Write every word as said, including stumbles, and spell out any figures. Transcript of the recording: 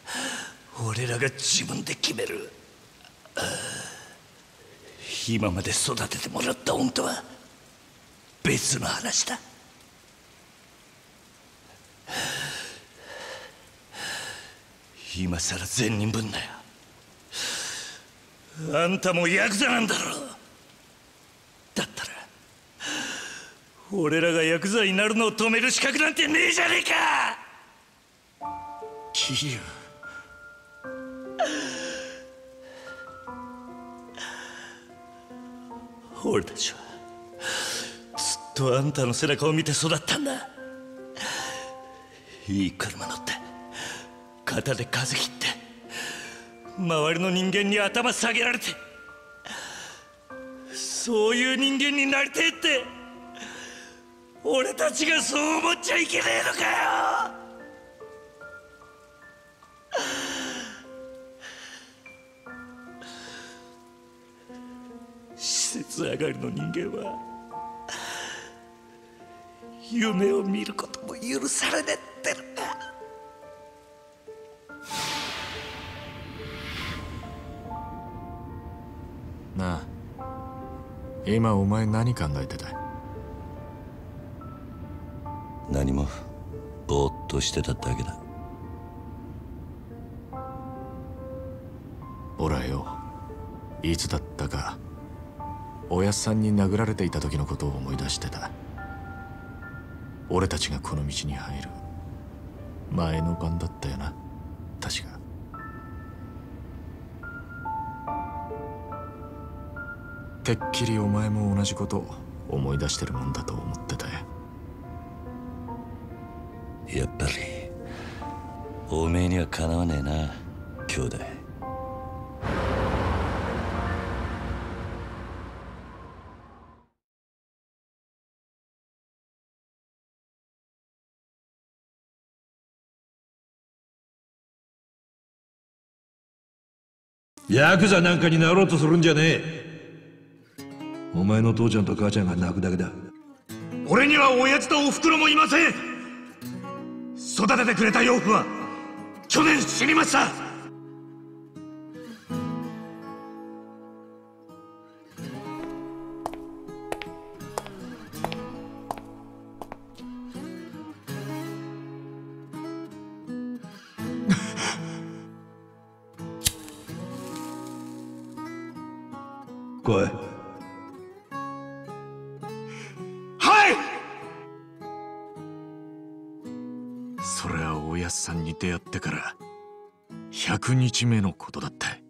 俺らが自分で決める。今まで育ててもらった恩とは別の話だ。今さら善人ぶんなよ。あんたもヤクザなんだろ。だったら俺らがヤクザになるのを止める資格なんてねえじゃねえか。 桐生、俺たちはずっとあんたの背中を見て育ったんだ。いい車乗って肩で風切って周りの人間に頭下げられて、そういう人間になりてえって俺たちがそう思っちゃいけねえのかよ。施設上がりの人間は夢を見ることも許されねえってのか。 なあ、今お前何考えてた？ 何も、ぼーっとしてただけだ。 俺はよ、いつだったかおやっさんに殴られていた時のことを思い出してた。俺たちがこの道に入る前の晩だったよな、確か。てっきりお前も同じこと思い出してるもんだと思ってたよ。 やっぱりおめえにはかなわねえな、兄弟。 ヤクザなんかになろうとするんじゃねえ。お前の父ちゃんと母ちゃんが泣くだけだ。俺には親父とおふくろもいません。育ててくれた養父は去年死にました。来い。はい。 それはおやっさんに出会ってからひゃくにちめのことだった。